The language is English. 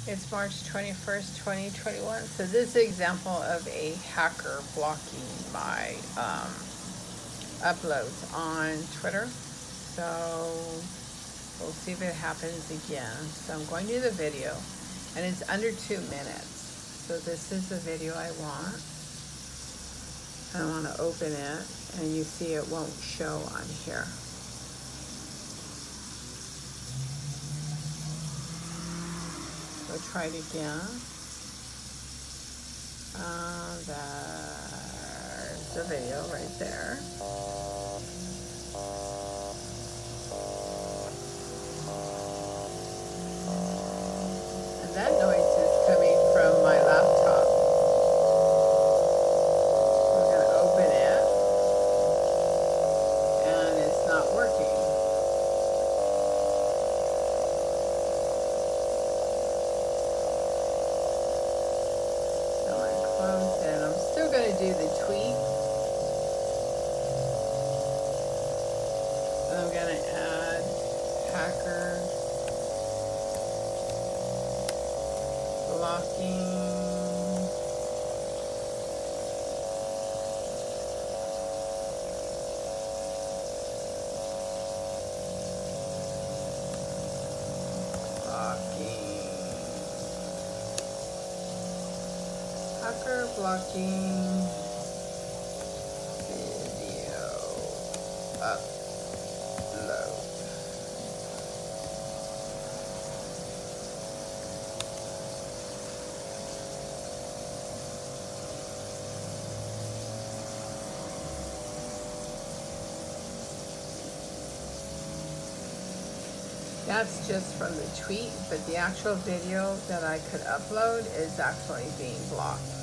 It's March 21st, 2021. So this is an example of a hacker blocking my uploads on Twitter. So we'll see if it happens again. So I'm going to do the video, and it's under 2 minutes. So this is the video I want. I want to open it, and you see it won't show on here. So try it again. There's the video right there. And that noise is coming from my laptop. We're going to open it, and it's not working. So I close it. I'm still going to do the tweet. I'm going to add hacker blocking hacker blocking video upload. That's just from the tweet, but the actual video that I could upload is actually being blocked.